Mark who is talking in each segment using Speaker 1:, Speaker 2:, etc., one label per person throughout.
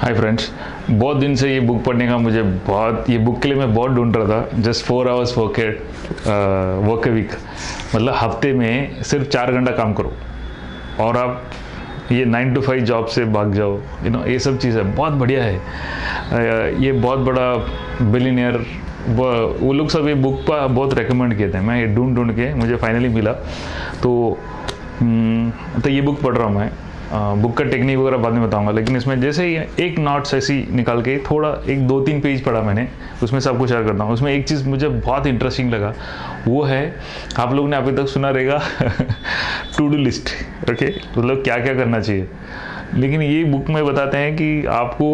Speaker 1: Hi friends, बहुत दिन से ये बुक पढ़ने का ये बुक के लिए मैं बहुत ढूंढ रहा था। Just 4 hours work a week, मतलब हफ्ते में सिर्फ 4 घंटा काम करो और आप ये 9 to 5 जॉब से भाग जाओ। ये सब चीज़ें बहुत बढ़िया है। ये बहुत बड़ा बिलियनियर वो लोग सब ये बुक पर बहुत रेकमेंड किए थे। मैं ये ढूंढ के मुझे फाइनली मिला, तो ये बुक पढ़ रहा हूँ मैं। बुक का टेक्निक वगैरह बाद में बताऊंगा, लेकिन इसमें जैसे ही एक नोट्स ऐसी निकाल के थोड़ा 1-2-3 पेज पढ़ा मैंने, उसमें सब कुछ शेयर करता हूँ। उसमें एक चीज़ मुझे बहुत इंटरेस्टिंग लगा, वो है आप लोग ने अभी तक सुना रहेगा टू डू लिस्ट। ओके, मतलब क्या क्या करना चाहिए, लेकिन ये बुक में बताते हैं कि आपको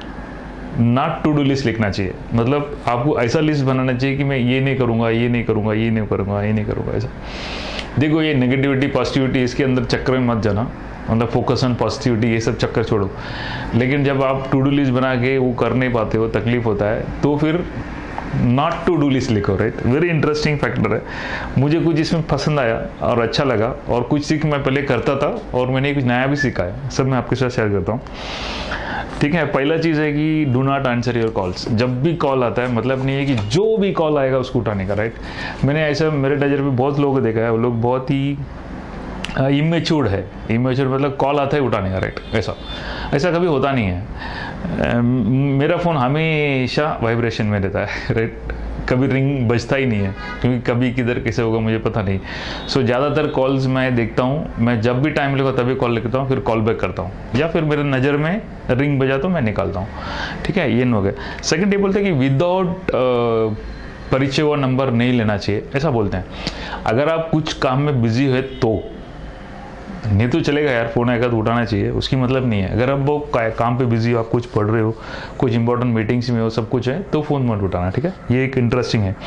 Speaker 1: नॉट टू डू लिस्ट लिखना चाहिए। मतलब आपको ऐसा लिस्ट बनाना चाहिए कि मैं ये नहीं करूँगा, ये नहीं करूँगा, ये नहीं करूँगा, ये नहीं करूँगा। ऐसा देखो, ये नेगेटिविटी पॉजिटिविटी इसके अंदर चक्कर में मत जाना, मतलब फोकस ऑन पॉजिटिविटी, ये सब चक्कर छोड़ो। लेकिन जब आप टू डू लिस्ट बना के वो कर नहीं पाते हो, तकलीफ होता है, तो फिर नॉट टू डू लिस्ट लिखो। राइट, वेरी इंटरेस्टिंग फैक्टर है। मुझे कुछ इसमें पसंद आया और अच्छा लगा, और कुछ सीख मैं पहले करता था और मैंने कुछ नया भी सीखा है, सब मैं आपके साथ शेयर करता हूँ। ठीक है, पहला चीज़ है कि do not answer your calls. जब भी कॉल आता है, मतलब नहीं है कि जो भी कॉल आएगा उसको उठाने का। राइट, मैंने ऐसा मेरे तजर्बे बहुत लोगों को देखा है, वो लोग बहुत ही इमेच्योर है। इमेच्योर मतलब कॉल आता है उठाने का। राइट, ऐसा कभी होता नहीं है। मेरा फ़ोन हमेशा वाइब्रेशन में रहता है। राइट, कभी रिंग बजता ही नहीं है, क्योंकि कभी किधर कैसे होगा मुझे पता नहीं। सो ज़्यादातर कॉल्स मैं देखता हूँ, मैं जब भी टाइम लगता तभी कॉल लेता हूँ, फिर कॉल बैक करता हूँ, या फिर मेरे नज़र में रिंग बजा तो मैं निकालता हूँ। ठीक है, ये हो गया। सेकेंड, ये बोलते हैं कि विदाउट परिचय हुआ नंबर नहीं लेना चाहिए, ऐसा बोलते हैं। अगर आप कुछ काम में बिजी है तो नहीं तो चलेगा यार, फ़ोन आएगा तो उठाना चाहिए, उसकी मतलब नहीं है। अगर आप वो काम पे बिजी हो, आप कुछ पढ़ रहे हो, कुछ इंपॉर्टेंट मीटिंग्स में हो, सब कुछ है, तो फ़ोन मत उठाना। ठीक है, ये एक इंटरेस्टिंग है।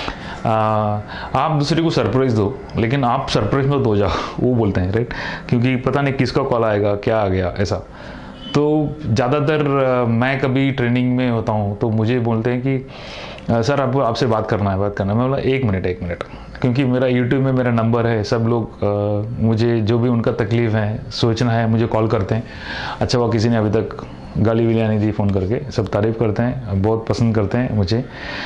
Speaker 1: आप दूसरे को सरप्राइज़ दो, लेकिन आप सरप्राइज मत हो जाओ, वो बोलते हैं। राइट, क्योंकि पता नहीं किसका कॉल आएगा, क्या आ गया, ऐसा। तो ज़्यादातर मैं कभी ट्रेनिंग में होता हूँ तो मुझे बोलते हैं कि सर आपसे बात करना है। मैं बोला एक मिनट, क्योंकि मेरा यूट्यूब में मेरा नंबर है। सब लोग मुझे जो भी उनका तकलीफ़ है, सोचना है, मुझे कॉल करते हैं। अच्छा, वो किसी ने अभी तक गाली विलियाँ नहीं दी फ़ोन करके, सब तारीफ़ करते हैं, बहुत पसंद करते हैं मुझे।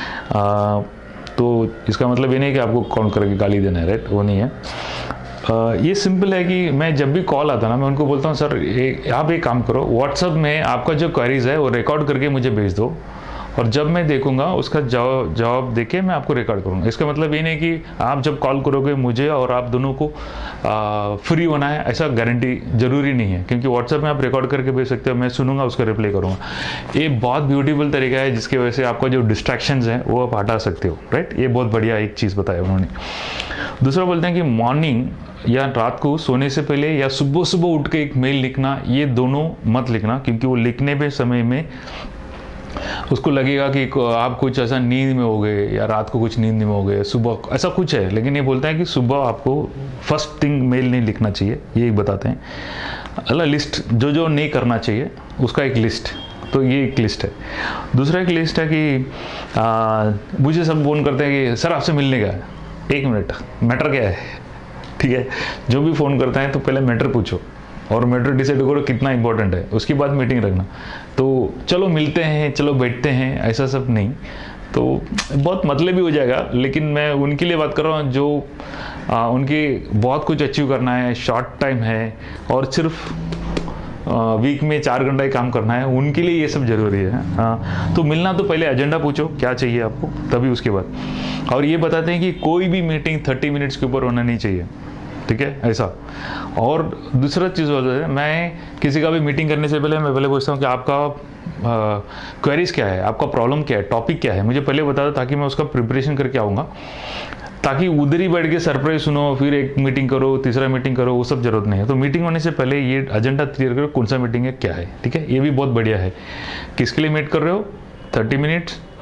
Speaker 1: तो इसका मतलब ये नहीं कि आपको कॉल करके गाली देना है। राइट, वो नहीं है। ये सिंपल है कि मैं जब भी कॉल आता ना, मैं उनको बोलता हूँ सर आप एक काम करो, व्हाट्सअप में आपका जो क्वेरीज है वो रिकॉर्ड करके मुझे भेज दो, और जब मैं देखूंगा उसका जवाब देके मैं आपको रिकॉर्ड करूँगा। इसका मतलब ये नहीं कि आप जब कॉल करोगे मुझे और आप दोनों को फ्री होना है, ऐसा गारंटी ज़रूरी नहीं है, क्योंकि व्हाट्सएप में आप रिकॉर्ड करके भेज सकते हो, मैं सुनूंगा, उसका रिप्लाई करूँगा। ये बहुत ब्यूटीफुल तरीका है, जिसकी वजह से आपका जो डिस्ट्रैक्शंस हैं वो आप हटा सकते हो। राइट, ये बहुत बढ़िया एक चीज़ बताया उन्होंने। दूसरा बोलते हैं कि मॉर्निंग या रात को सोने से पहले या सुबह सुबह उठ के एक मेल लिखना, ये दोनों मत लिखना, क्योंकि वो लिखने पे समय में उसको लगेगा कि आप कुछ ऐसा नींद में हो गए, या रात को कुछ नींद में हो गए, सुबह ऐसा कुछ है। लेकिन ये बोलता है कि सुबह आपको फर्स्ट थिंग मेल नहीं लिखना चाहिए, ये बताते हैं। अल्लाह लिस्ट जो नहीं करना चाहिए उसका एक लिस्ट, तो ये एक लिस्ट है। दूसरा एक लिस्ट है कि मुझे सब फोन करते हैं कि सर आपसे मिलने का है। एक मिनट, मैटर क्या है? ठीक है, जो भी फ़ोन करता है तो पहले मैटर पूछो, और मैटर डिसाइड करो कितना इंपॉर्टेंट है, उसके बाद मीटिंग रखना। तो चलो मिलते हैं, चलो बैठते हैं, ऐसा सब नहीं, तो बहुत मतलब भी हो जाएगा। लेकिन मैं उनके लिए बात कर रहा हूँ जो उनकी बहुत कुछ अचीव करना है, शॉर्ट टाइम है, और सिर्फ वीक में 4 घंटा ही काम करना है, उनके लिए ये सब ज़रूरी है। तो मिलना तो पहले एजेंडा पूछो क्या चाहिए आपको, तभी उसके बाद। और ये बताते हैं कि कोई भी मीटिंग 30 मिनट्स के ऊपर होना नहीं चाहिए। ठीक है, ऐसा। और दूसरा चीज़ होता है, मैं किसी का भी मीटिंग करने से पहले मैं पहले पूछता हूँ कि आपका क्वेरीज क्या है, आपका प्रॉब्लम क्या है, टॉपिक क्या है, मुझे पहले बता दो, ताकि मैं उसका प्रिपरेशन करके आऊँगा, ताकि उधर ही बैठ के सरप्राइज सुनो, फिर एक मीटिंग करो, तीसरा मीटिंग करो, वो सब जरूरत नहीं है। तो मीटिंग होने से पहले ये एजेंडा क्लियर करो, कौन सा मीटिंग है, क्या है। ठीक है, ये भी बहुत बढ़िया है। किसके लिए मीट कर रहे हो, 30 मिनट्स,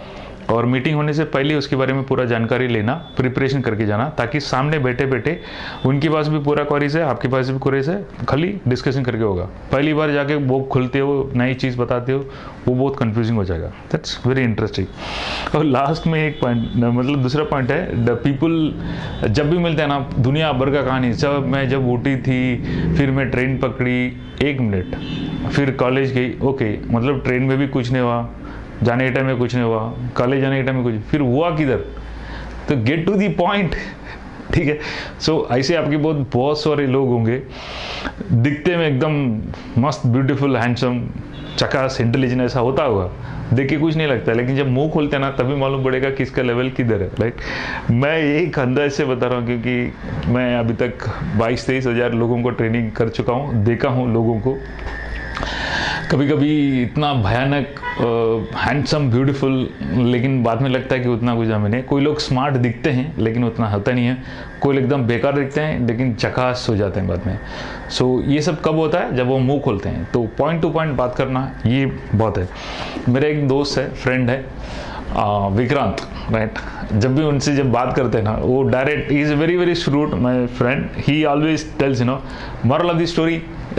Speaker 1: और मीटिंग होने से पहले उसके बारे में पूरा जानकारी लेना, प्रिपरेशन करके जाना, ताकि सामने बैठे बैठे उनके पास भी पूरा क्वेरीज है, आपके पास भी क्वेरीज है, खाली डिस्कशन करके होगा। पहली बार जाके बुक खुलते हो, नई चीज़ बताते हो, वो बहुत कंफ्यूजिंग हो जाएगा। That's very interesting. और लास्ट में एक पॉइंट, मतलब दूसरा पॉइंट है, द पीपल जब भी मिलते हैं ना, दुनिया भर का कहानी। जब उठी थी, फिर मैं ट्रेन पकड़ी, 1 मिनट, फिर कॉलेज गई, ओके, मतलब ट्रेन में भी कुछ नहीं हुआ, जाने के टाइम में कुछ नहीं हुआ, कॉलेज जाने के टाइम में कुछ, फिर हुआ किधर? तो गेट टू दी पॉइंट, ठीक है। सो ऐसे आपके बहुत सारे लोग होंगे, दिखते में एकदम मस्त, ब्यूटीफुल, हैंडसम, चकास, इंटेलिजेंट, ऐसा होता होगा, देख के कुछ नहीं लगता, लेकिन जब मुंह खोलते हैं ना, तभी मालूम पड़ेगा कि इसका लेवल किधर है, राइट। मैं एक अंदाज से बता रहा हूँ, क्योंकि मैं अभी तक 22-23 हज़ार लोगों को ट्रेनिंग कर चुका हूँ, देखा हूँ लोगों को। कभी कभी इतना भयानक, हैंडसम, ब्यूटीफुल, लेकिन बाद में लगता है कि उतना कुछ हमें नहीं। कोई लोग स्मार्ट दिखते हैं लेकिन उतना होता नहीं है, कोई एकदम बेकार दिखते हैं लेकिन चकास हो जाते हैं बाद में। सो ये सब कब होता है? जब वो मुंह खोलते हैं। तो पॉइंट टू पॉइंट बात करना, ये बहुत है। मेरा एक दोस्त है, फ्रेंड है, विक्रांत, राइट। जब भी उनसे जब बात करते हैं ना, वो डायरेक्ट, ही is very very shrewd my friend, he always tells moral of the story.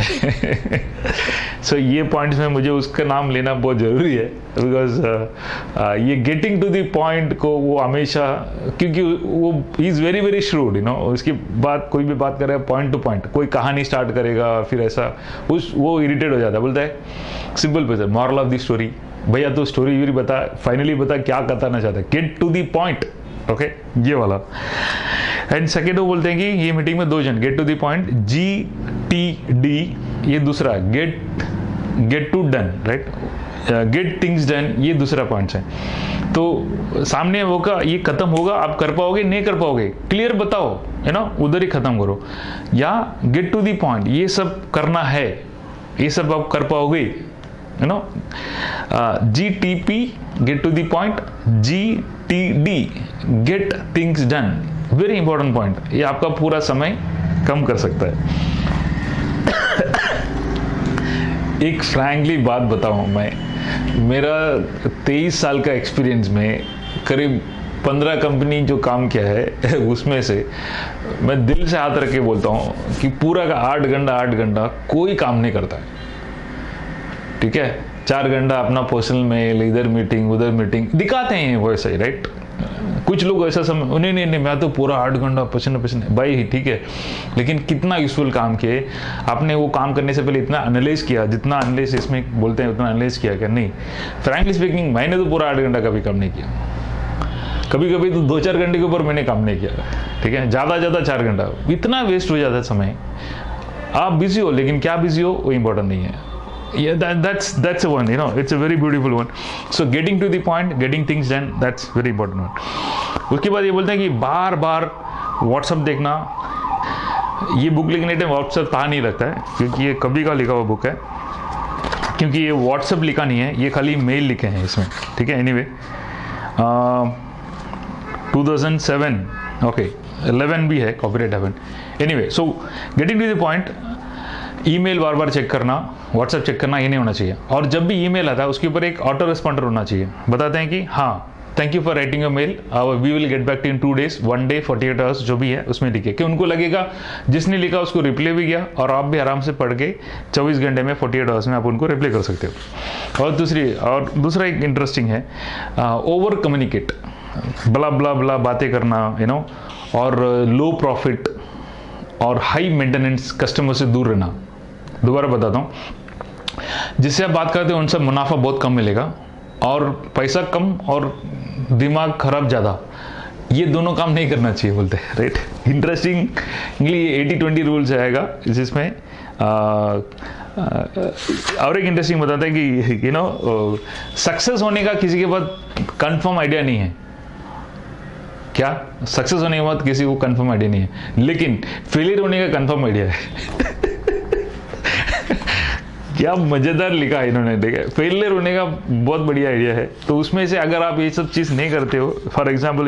Speaker 1: So ये पॉइंट्स में मुझे उसका नाम लेना बहुत ज़रूरी है, बिकॉज ये गेटिंग टू द पॉइंट को वो हमेशा, क्योंकि वो he is very very shrewd, उसकी बात, कोई भी बात करेगा पॉइंट टू पॉइंट, कोई कहानी स्टार्ट करेगा फिर ऐसा वो इरिटेट हो जाता है, बोलता है सिंपल पे, मॉरल ऑफ द स्टोरी, भैया तो स्टोरी बता, फाइनली बता क्या बताना चाहता है, get to the point, okay, ये वाला। एंड सेकेंड वो बोलते हैं कि ये मीटिंग में 2 जन, get to the point, GTD, ये दूसरा, get to done, right, get things done, ये दूसरा पॉइंट है। तो सामने होगा, ये खत्म होगा, आप कर पाओगे नहीं कर पाओगे, क्लियर बताओ, उधर ही खत्म करो, या गेट टू द पॉइंट, ये सब करना है, ये सब आप कर पाओगे, GTP, get to the point, GTD, get things done, very important point, ये आपका पूरा समय कम कर सकता है। एक फ्रैंकली बात बताऊं, मैं, मेरा 23 साल का एक्सपीरियंस में करीब 15 कंपनी जो काम किया है, उसमें से मैं दिल से हाथ रख के बोलता हूं कि पूरा का 8 घंटा कोई काम नहीं करता है, ठीक है। 4 घंटा अपना पर्सनल मेल, इधर मीटिंग उधर मीटिंग दिखाते हैं वैसे ही, राइट। कुछ लोग ऐसा समय, नहीं मैं तो पूरा 8 घंटा पसीने भाई, ठीक है, लेकिन कितना यूजफुल काम किए आपने? वो काम करने से पहले इतना एनालाइज किया, जितना एनालाइज इसमें बोलते हैं उतना एनालाइज किया क्या? नहीं। फ्रैंकली स्पीकिंग, मैंने तो पूरा 8 घंटा कभी काम नहीं किया, कभी कभी तो 2-4 घंटे के ऊपर मैंने काम नहीं किया, ठीक है, ज़्यादा 4 घंटा, इतना वेस्ट हो जाता है समय। आप बिजी हो, लेकिन क्या बिजी हो वो इंपॉर्टेंट नहीं है। Yeah, that's a one, it's a very beautiful one. So getting to the point, getting things done, that's very important one. उसके बाद ये बोलते हैं कि बार बार व्हाट्सअप देखना। ये बुक लिखने टाइम व्हाट्सअप था नहीं लगता है, क्योंकि ये कभी का लिखा हुआ बुक है, क्योंकि ये व्हाट्सअप लिखा नहीं है, ये खाली मेल लिखे हैं इसमें, ठीक है। एनीवे 2007, ओके, 11 भी है, copyright haven. Anyway, so getting to the point, email बार बार चेक करना, व्हाट्सएप चेक करना, ये नहीं होना चाहिए। और जब भी ईमेल आता है उसके ऊपर एक ऑटो रिस्पॉन्डर होना चाहिए, बताते हैं कि हाँ, thank you for writing your mail, we will get back to in 2 days, 1 day, 48 hours, जो भी है उसमें लिखे, कि उनको लगेगा जिसने लिखा उसको रिप्लाई भी गया, और आप भी आराम से पढ़ के 24 घंटे में, 48 hours में आप उनको रिप्लाई कर सकते हो। और दूसरा एक इंटरेस्टिंग है, ओवर कम्युनिकेट, बला बला बला बातें करना, और लो प्रॉफिट और हाई मेंटेनेंस कस्टमर से दूर रहना। दोबारा बताता हूँ, जिससे आप बात करते हो उनसे मुनाफा बहुत कम मिलेगा, और पैसा कम और दिमाग खराब ज़्यादा, ये दोनों काम नहीं करना चाहिए, बोलते हैं, राइट। इंटरेस्टिंगली 80-20 रूल्स आएगा जिसमें और एक इंटरेस्टिंग बताते हैं कि सक्सेस होने का किसी के पास कंफर्म आइडिया नहीं है। क्या? सक्सेस होने के बाद किसी को कंफर्म आइडिया नहीं है, लेकिन फेलियर होने का कंफर्म आइडिया है। क्या मजेदार लिखा है इन्होंने, देखा, फेलियर होने का बहुत बढ़िया आइडिया है। तो उसमें से अगर आप ये सब चीज़ नहीं करते हो, फॉर एग्जाम्पल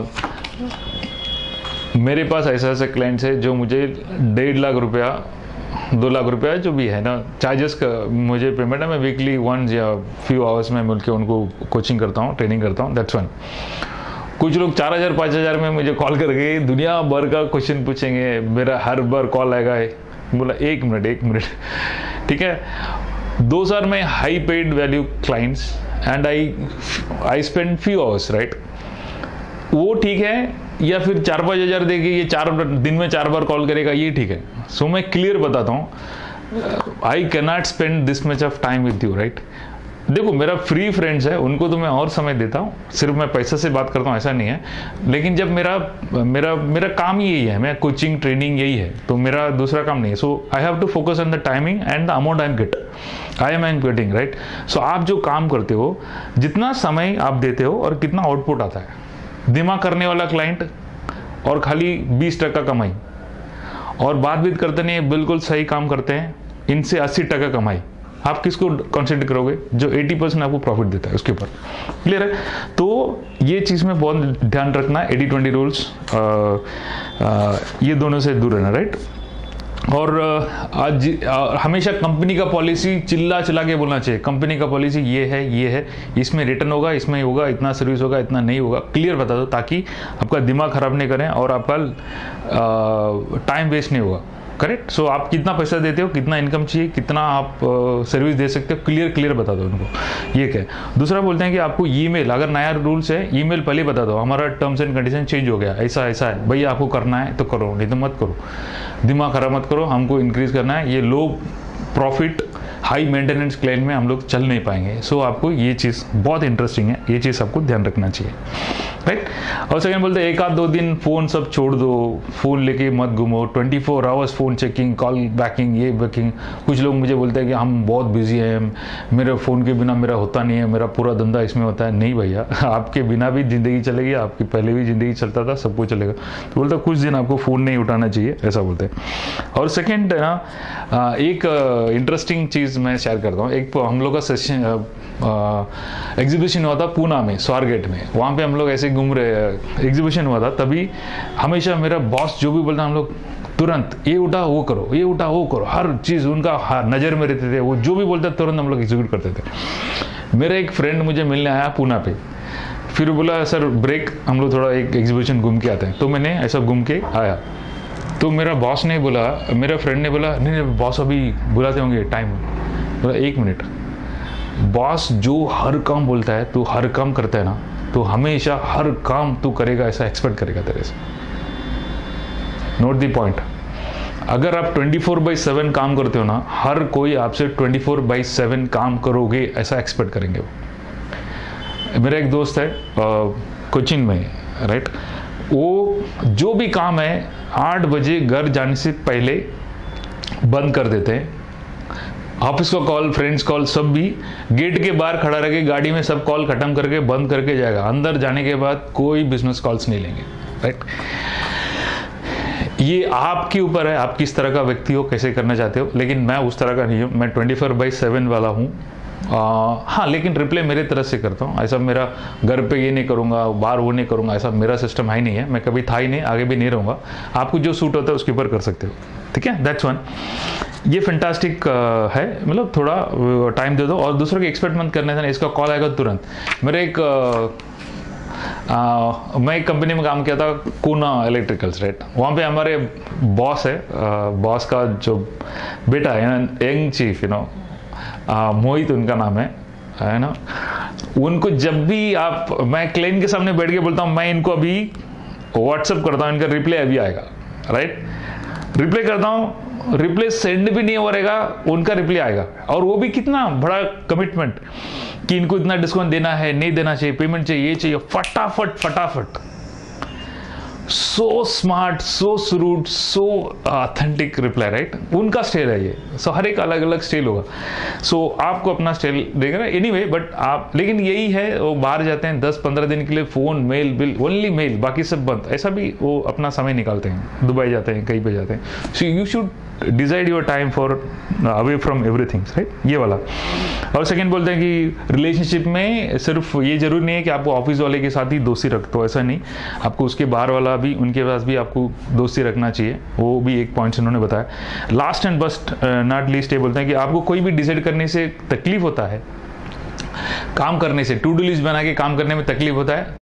Speaker 1: मेरे पास ऐसे क्लाइंट्स है जो मुझे 1.5 लाख रुपया 2 लाख रुपया जो भी है ना चार्जेस का मुझे पेमेंट है, मैं वीकली वंस या फ्यू आवर्स में मिलकर उनको कोचिंग करता हूँ, ट्रेनिंग करता हूँ, दैट्स वन। कुछ लोग 4,000 5,000 में मुझे कॉल करके दुनिया भर का क्वेश्चन पूछेंगे, मेरा हर बार कॉल आएगा है, बोला 1 मिनट ठीक है। Those are my high paid value clients and I spend few hours, right. वो ठीक है, या फिर 4-5 हज़ार देके ये 4 दिन में 4 बार कॉल करेगा, ये ठीक है। सो मैं क्लियर बताता हूँ, I can not spend this much of time with you, right. देखो मेरा फ्री फ्रेंड्स है, उनको तो मैं और समय देता हूँ, सिर्फ मैं पैसे से बात करता हूँ ऐसा नहीं है। लेकिन जब मेरा काम ही यही है, मैं कोचिंग ट्रेनिंग यही है, तो मेरा दूसरा काम नहीं है। So I have to focus on the timing and the amount I am getting, right. So आप जो काम करते हो, जितना समय आप देते हो और कितना आउटपुट आता है, दिमाग करने वाला क्लाइंट और खाली 20% कमाई, और बात भी करते नहीं है, बिल्कुल सही काम करते हैं, इनसे 80% कमाई, आप किसको कंसिडर करोगे? जो 80% आपको प्रॉफिट देता है उसके ऊपर। क्लियर है? तो ये चीज़ में बहुत ध्यान रखना, 80-20 रूल्स, ये दोनों से दूर रहना, राइट। और आज हमेशा कंपनी का पॉलिसी चिल्ला के बोलना चाहिए, कंपनी का पॉलिसी ये है, इसमें रिटर्न होगा, इसमें होगा, इतना सर्विस होगा, इतना नहीं होगा, क्लियर बता दो, ताकि आपका दिमाग खराब नहीं करें और आपका टाइम वेस्ट नहीं होगा। करेक्ट। सो आप कितना पैसा देते हो, कितना इनकम चाहिए, कितना आप सर्विस दे सकते हो, क्लियर बता दो उनको। ये क्या है। दूसरा बोलते हैं कि आपको ईमेल, अगर नया रूल्स है, ईमेल पहले बता दो, हमारा टर्म्स एंड कंडीशन चेंज हो गया, ऐसा है भैया, आपको करना है तो करो, नहीं तो मत करो, दिमाग खराब मत करो, हमको इंक्रीज करना है। ये low profit high maintenance client में हम लोग चल नहीं पाएंगे। सो आपको ये चीज़ बहुत इंटरेस्टिंग है, ये चीज़ आपको ध्यान रखना चाहिए, राइट। और सेकंड बोलते हैं 1-2 दिन फ़ोन सब छोड़ दो, फ़ोन लेके मत घूमो, 24 hours phone checking, call backing, ये बैकिंग। कुछ लोग मुझे बोलते हैं कि हम बहुत बिजी हैं, मेरे फ़ोन के बिना मेरा होता नहीं है, मेरा पूरा धंधा इसमें होता है। नहीं भैया, आपके बिना भी ज़िंदगी चलेगी, आपकी पहले भी ज़िंदगी चलता था, सब कुछ चलेगा। तो बोलता कुछ दिन आपको फ़ोन नहीं उठाना चाहिए, ऐसा बोलते हैं। और सेकेंड है ना, एक इंटरेस्टिंग चीज़ मैं शेयर करता हूँ। एक हम लोग का सेशन एग्जीबिशन हुआ था पूना में, स्वारगेट में, वहाँ पे हम लोग ऐसे घूम रहे, एग्जीबिशन हुआ था, तभी हमेशा मेरा बॉस जो भी बोलता, हम लोग तुरंत ये उठा वो करो, ये उठा वो करो, हर चीज़ उनका नज़र में रहते थे, वो जो भी बोलता तुरंत हम लोग एग्जीक्यूट करते थे। मेरा एक फ्रेंड मुझे मिलने आया पूना पे, फिर बोला सर ब्रेक, हम लोग थोड़ा एक एग्जीबिशन घूम के आते हैं। तो मैंने ऐसा घूम के आया, तो मेरा बॉस ने बोला, मेरा फ्रेंड ने बोला नहीं बॉस अभी बुलाते होंगे, टाइम। बोला 1 मिनट, बॉस जो हर काम बोलता है, तू हर काम करता है ना, तो हमेशा हर काम तू करेगा ऐसा एक्सपेक्ट करेगा तेरे से। Note the point. अगर आप 24/7 काम करते हो ना, हर कोई आपसे 24/7 काम करोगे ऐसा एक्सपेक्ट करेंगे वो। मेरा एक दोस्त है कोचिन में, राइट, वो जो भी काम है 8 बजे घर जाने से पहले बंद कर देते हैं। ऑफिस का कॉल, फ्रेंड्स कॉल, सब भी गेट के बाहर खड़ा रह के गाड़ी में सब कॉल खत्म करके बंद करके जाएगा। अंदर जाने के बाद कोई बिजनेस कॉल्स नहीं लेंगे, राइट। ये आपके ऊपर है, आप किस तरह का व्यक्ति हो, कैसे करना चाहते हो। लेकिन मैं उस तरह का नहीं हूँ, मैं 24/7 वाला हूँ। हाँ, लेकिन रिप्लाई मेरे तरफ से करता हूँ। ऐसा मेरा घर पे ये नहीं करूँगा, बाहर वो नहीं करूँगा, ऐसा मेरा सिस्टम है नहीं है। मैं कभी था ही नहीं, आगे भी नहीं रहूँगा। आपको जो सूट होता है उसके ऊपर कर सकते हो, ठीक है। That's one. ये फैंटास्टिक है, मतलब थोड़ा टाइम दे दो और दूसरों की एक्सपेक्ट मत करने देना, इसका कॉल आएगा तुरंत। मेरे मैं एक कंपनी में काम किया था, कोना इलेक्ट्रिकल्स, राइट। वहाँ पे हमारे बॉस है, बॉस का जो बेटा है ना, यंग चीफ, मोहित उनका नाम है ना। उनको जब भी मैं क्लाइंट के सामने बैठ के बोलता हूँ, मैं इनको अभी व्हाट्सअप करता हूँ, इनका रिप्लाई अभी आएगा, राइट। रिप्लाई करता हूँ, रिप्लाई सेंड भी नहीं हो रहेगा, उनका रिप्लाई आएगा। और वो भी कितना बड़ा कमिटमेंट कि इनको इतना डिस्काउंट देना है, नहीं देना चाहिए, पेमेंट चाहिए, ये चाहिए, फटाफट। So smart, so shrewd, so authentic reply, right. उनका स्टाइल है ये। सो हर एक अलग अलग स्टाइल होगा। सो आपको अपना स्टाइल देगा ना, एनीवे, बट आप, लेकिन यही है, वो बाहर जाते हैं 10-15 दिन के लिए, phone, mail, bill, only mail, बाकी सब बंद। ऐसा भी वो अपना समय निकालते हैं, दुबई जाते हैं, कहीं पे जाते हैं। So you should decide your time for away from everything, right, ये वाला। और सेकेंड बोलते हैं कि रिलेशनशिप में सिर्फ ये जरूरी नहीं है कि आपको ऑफिस वाले के साथ ही दोस्ती रखते हो, ऐसा नहीं, आपको उसके बाहर वाला भी, उनके पास भी आपको दोस्ती रखना चाहिए, वो भी एक पॉइंट्स उन्होंने बताया। Last and best not least ये बोलते हैं कि आपको कोई भी डिसाइड करने से तकलीफ होता है, काम करने से, टू डू लिस्ट बना के काम करने में तकलीफ होता है,